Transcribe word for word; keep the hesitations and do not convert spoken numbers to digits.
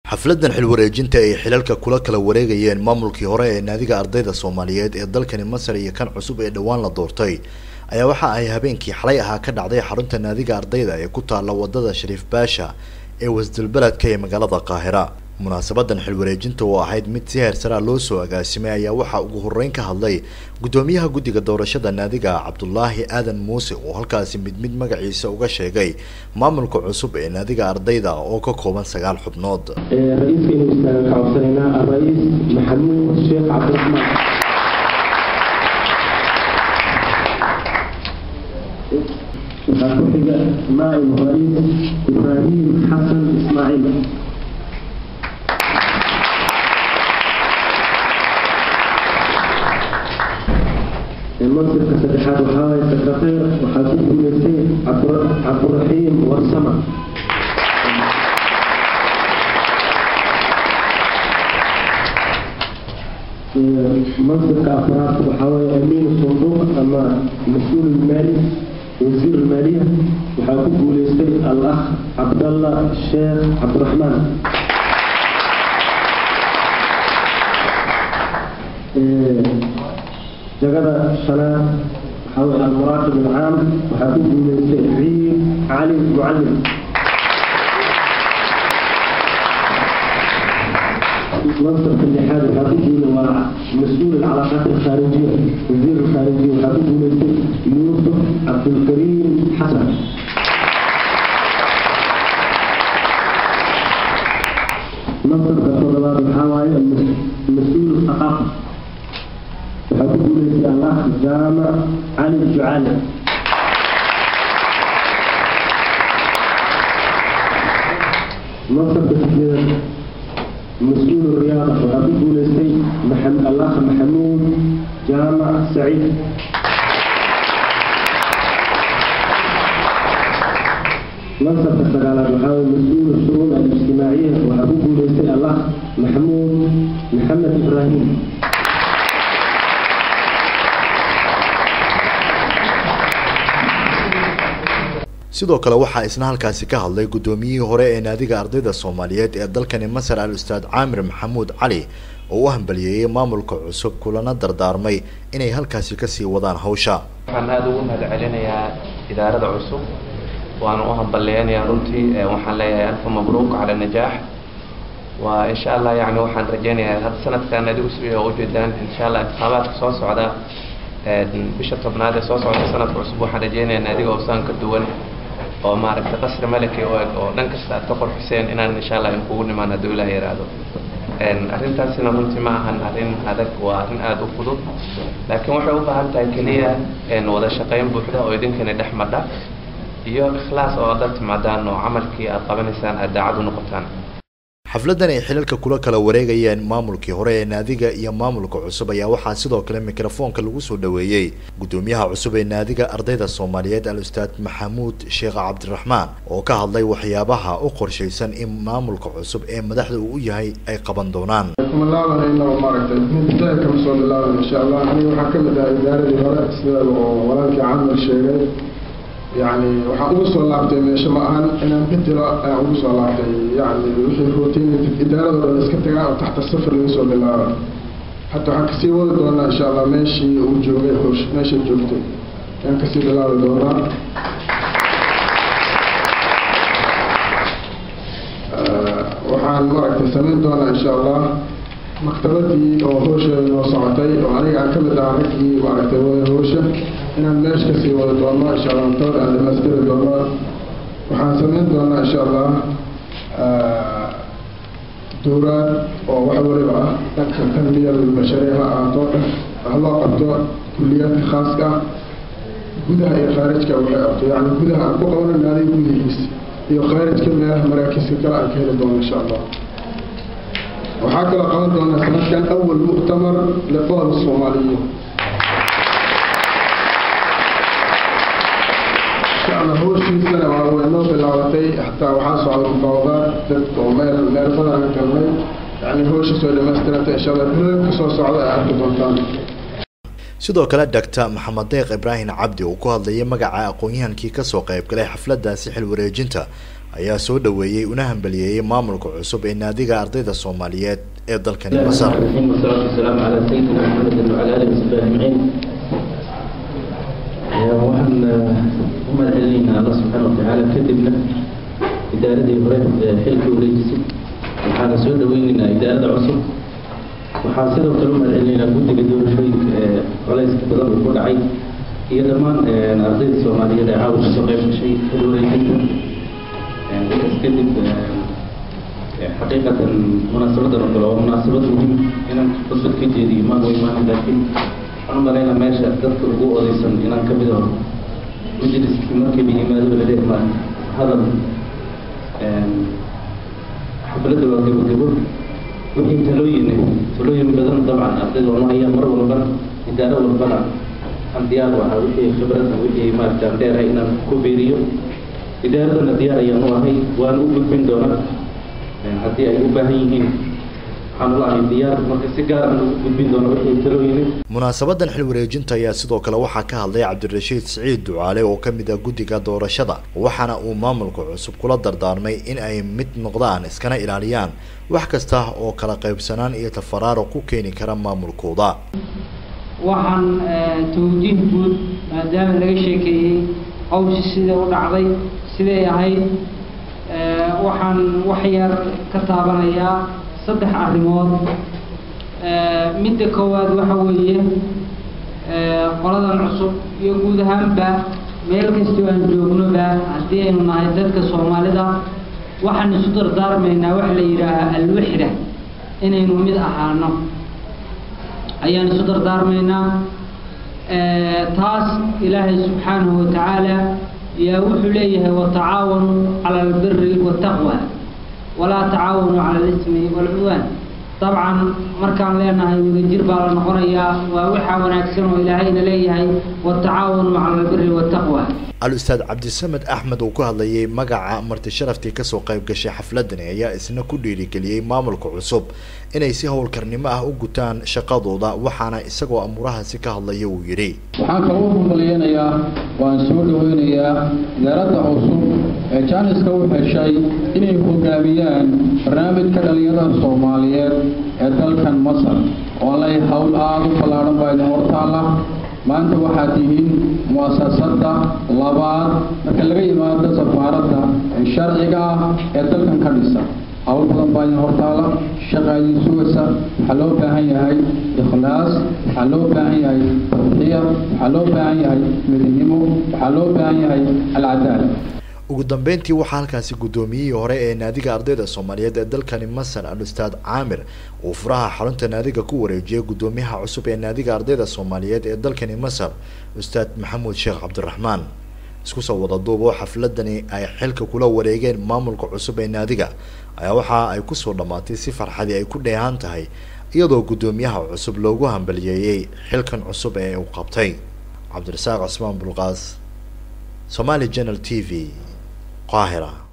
xafladan xil wareejinta ay xilalka kula kala wareegayeen maamulkii hore ee naadiga ardayda Soomaaliyeed ee dalkani Masar iyo kan cusub ee dhawaan la doortay ayaa waxa ay habeenkii xalay ahaa ka dhacday xarunta naadiga ardayda ee ku taala wadada Shariif Baasha ee wasdalbaladka ee magaalada Qaahira. munaasabadan xil wareejinta oo ahayd mid si heer sare loo soo agaasimay ayaa waxa ugu horeyn ka hadlay gudoomiyaha guddiga doorashada naadiga Cabdullaahi Aadan Muuse oo halkaasi mid mid magaciisa uga sheegay maamulka cusub ee naadiga ardayda oo ka kooban sagaal xubnood. رئيس المستشار حوصلنا الرئيس محمود الشيخ عبد الرحمن وحفظ مع الرئيس إبراهيم حسن إسماعيل. المنصب كسدحات وحاوي سكرتير وحاسوب المسيح عبد الرحيم والسمع. منصب كأفراد وحاوي أمين الصندوق أما مسؤول المالي وزير المالية وحاسوب المسيح الأخ عبد الله الشيخ عبد الرحمن. جاءنا السلام حول المراقب العام وحاسوب المسيح علي معلم. منصب في الاتحاد وحاسوب ومسؤول العلاقات الخارجية وزير الخارجية وحاسوب المسيح يوسف عبد الكريم حسن. منصب كفضلات الحوالي المسؤول الثقافة وحاسوب المسيح الأخ جامع علي الجعالي. منصب تسجيل مسؤول الرياضة وحاسوب المسيح محمد الأخ محمود جامع سعيد. منصب السجالات وحاول مسؤول الشؤون الاجتماعية وحاسوب المسيح الأخ محمود محمد إبراهيم. sidoo kale waxa isna halkaasi ka hadlay gudoomiyihii hore ee naadiga ardayda Soomaaliyeed ee dalkani Masar al-Ustaad Caamir Maxamuud Cali oo u hambalyeeyay maamulka cusub kulana dardaarmay inay halkaasi ka sii wadaan hawsha. waxaan aad ugu mahadcelinayaa idaarada cusub waan u hambalyeeyaa runtii waxaan leeyahay alf mabruuk ala najaax wa insha Allah yaani waxaan rajaynayaa had sanadkan adigu soo u jeedaan insha Allah intikhaabaadka soo socda ee bisha tobnaad ee soo socda sanadka cusub waxaan rajaynayaa naadiga oo ka duwan oo maaragtay qasri malaki oo dhan kasta ka qorxiseen inaan insha Allah in kugu nimaano dawladda yiraahdo een arrintaasina runtii ma ahan arrin adag waa arrin aad u fudud laakiin waxay u baahan tahay kaliya in wada shaqayn buuxda oo idinkana dhexmadha iyo ikhlaas oo dad timaadaan oo amalkii aad qabanaysaan aad daacad u noqotaan. xafladan ay xilalka kula kala wareegayeen maamulkii hore ee naadiga iyo maamulka cusub ayaa waxaa sidoo kale mikrofoonka lagu soo dhaweeyay gudoomiyaha cusub ee naadiga ardayda Soomaaliyeed al-Ustaad Maxamuud Sheekh Cabdiraxmaan oo ka hadlay waxyaabaha u qorshaysan in maamulka cusub ee madaxda uu yahay ay qaban doonaan. يعني waxaan ugu soo laabtay meesha ma ahan inaan bedelo aan ugu soo laabtay yani wixii routine idaarada oo iska tagaa oo taxta safar laga soo bilaabo hatta waxaan ka sii wadi doonaa insha Allah meeshii uu joogay hoosh meeshii joogtay aan ka sii bilaabi doonaa. waxaan maragtay samayn doonaa insha Allah maktabadii oo hoosheeda noo socotay oo aniga aan ka mid ahaa raggii maaragtay wada hoosha inaan meesha ka sii wada doono insha Allah toor aan dhamaystiri doono. waxaan samayn doonaa insha Allah dowlad oo wax waliba ah dadka tanmiyada bashariga ha ahaato wax loo qabto kulliyadka khaaska gudaha iyo khaarijka waxay qabto yani gudaha aan ku qabano naadiga gudihiisa iyo khaarijka meelaha maraakiiska kale aan ka heli doono insha Allah. waxaa kaloo qaban doonaa sanadkan awal mu'tamar liqool Soomaaliyeed أنا هو شيء سنة وأنا بالعوضي حتى وحاسوا على المفاوضات ضد ومال مال فضل عن كمل يعني هو شيء سوى لما استلمت إن شاء الله كله كسر صعدة أعطي بنتان. sidoo kale Doctor Maxamed Deeq Ibrahim Cabdi oo ku hadlayay magaca aqoon-yahankii ka soo qayb galay xafladda sixil wareejinta ayaa soo dhaweeyay una hambalyeeyay maamulka cusub ee naadiga ardayda Soomaaliyeed ee dalkani Masar. Salaamu ala sayyidina Muhammad wa ala alihi wa sahbihi ajma'in. waxaan u mahadcelinaynaa Allah subhanahu wa ta'ala kadibna idaaradii hore xilka wareejisay waxaan soo dhaweynaynaa idaarada cusub waxaan sidoo kale u mahadcelinaynaa guddiga doorashooyinka ee qolayska badan uu ku dhacay iyo dhammaan ardayda Soomaaliyeed ee caawa kasoo qayb gashay xil wareejinta kadib حقيقة مناسبة رجل ومناسبة مهم إن قصة كتير ما هو إيمان لكن أنا برينا ماشى ذكر قوة لسان إن كبده مجلس كمان كبيه ما ذو لديه ما هذا حفلة الواقع وكبر وهم تلوين تلوين بدن طبعا أفضل وما هي مرة ولا إدارة ولا بنا أنديار وحوي خبرة وحوي ما تعتبر إن كبيريو إدارة النديار ينوع هي وأنا أقول من دونه haddii ay u baahan yihiin xamlaha diyaar marka si gaar ah u gudbin doono wixii talooyin munaasabadan xil wareejinta ayaa sidoo kale waxaa ka hadlay Cabdirashiid Saciid Ducaale oo kamid ah guddiga doorashada waxaana uu maamulka cusub kula dardaarmay in ay mid noqdaan iskana ilaaliyaan wax kasta oo kala qaybsanaan iyo tafaraaro ku keeni kara maamulkooda waxaan tawjiih guud maadaama laga sheekeeyay hawsha sida u dhacday sidee ahayd waxaan wax yar ka taabanayaa saddex arrimood midda koowaad waxa weeye qoladan cusub iyo guud ahaanba meel kasta aan joognoba haddii aynu nahay dadka Soomaalida waxaan isu dardaarmaynaa wax la yiraahdo al-wahda inaynu mid ahaano ayaan isu dardaarmaynaa taas Ilaahay subhanahu wa ta'ala يا وحليه وتعاونوا على البر والتقوى ولا تعاونوا على الإثم والعدوان طبعا مركان لنا يجرب على نقريا ووحى ونكسر إلهينا ليه والتعاونوا على البر والتقوى. الأستاذ عبد السمد أحمد وكهلي مجا مرت شرفتي كسو قيب قشي حفلتنا يا إسنا كل رجلي ماملك عصب إن يسيه الكرنمة وجتان شقاضوضا وحنا إسقوا أمورها سكه الله يويري. وحنا كلهم مليان يا وانسول وين يا دارت عصب كان يسقوا هالشيء إن يكون جابيان برنامج كدليل الصوماليات هذا كان مصر والله يحاول أعرف فلان بعد مرتالا maanta waxaad tihiin muasasada labaad marka laga yimaado safaarada sharciga ee dalkan ka dhisa hawl badan baa hortaala shaqadii suusa waxa loo baahan yahay ikhlaas waxa loo baahan yahay tawfiiq waxa loo baahan yahay midnimo waxa loo baahan yahay al-cadaalad ugu dambeyntii waxaa halkaasi gudoomiyay hore ee naadiga ardayda Soomaaliyeed ee dalkani Masar al-Ustaad Caamir oo furaha xarunta naadiga ku wareejiyay gudoomiyaha cusub ee naadiga ardayda Soomaaliyeed ee dalkani Masar Ustaad Maxamuud Sheekh Cabdiraxmaan isku soo wada duubo xafladani ay xilka kula wareegeen maamulka cusub ee naadiga ayaa waxa ay ku soo dhamaatay si farxad ay ku dheehan tahay iyadoo gudoomiyaha cusub loogu hambalyeeyay xilkan cusub ee uu qabtay Cabdirasaaq Cusmaan Bulqaas Somali Channel T V قاهرة.